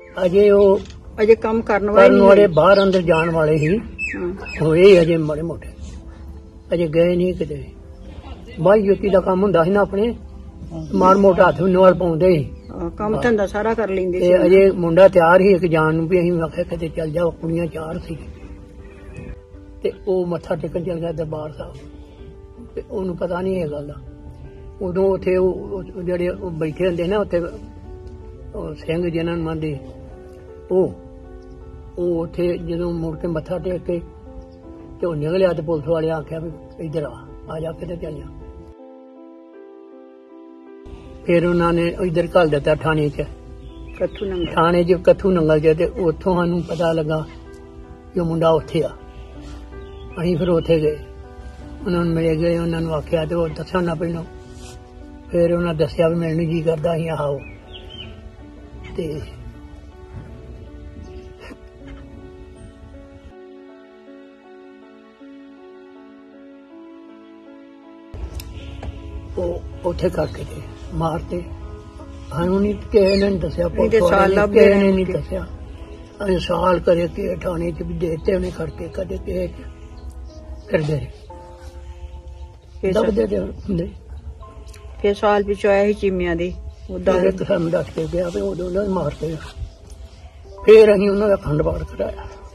अजे वो अजे काम करने वाले बाहर अंदर जाने वाले ही होए अजे माड़े मोटे अजे गए नहीं किते बाई जुत्ती का काम हुंदा सी ना अपने माड़ मोटा हथ नाल पाउंदे ही काम धंधा सारा कर लेंदे सी। अजे मुंडा तैयार ही एक जान नूं भी असीं आखिया किते चल जाओ कुड़ियां 4 सी ते ओ मत्था टेकन चल गया दरबार साहब ते ओनूं पता नहीं है गल दा उदों उत्थे जेहड़े बैठे हुंदे ना उत्थे सिंह जिन्हां नूं मंनदे ओ उत्थे जदों मुड़ के मत्था टेक के ते ओ निकलिया ते पुलिस वाले आख्या भी इधर आ जा किते चल जा। फिर उन्होंने इधर घल दिता थाने च थाने च कत्थू नंगल च ते उत्थों सानूं पता लगा कि मुंडा उत्थे आ। असीं फिर उत्थे गए उन्होंने मिले गए उन्होंने आख्या ते ओह दस्सण ना पहलों फिर उन्हें दस्सिया भी मिलने जी करदा असीं आओ ते उत्थे करके थे मारते सानूं नहीं किसी ने दस्सिया किसी ने नहीं दस्सिया असीं साल करे के थाने च भी देते उन्हें खड़के कदे किसे फिरदे दबदे ते हुंदे। फिर साल पिछो आया ही चिमिया दे दस के गया उदों मारते फिर असीं उन्हां दा खंड पाठ कराया।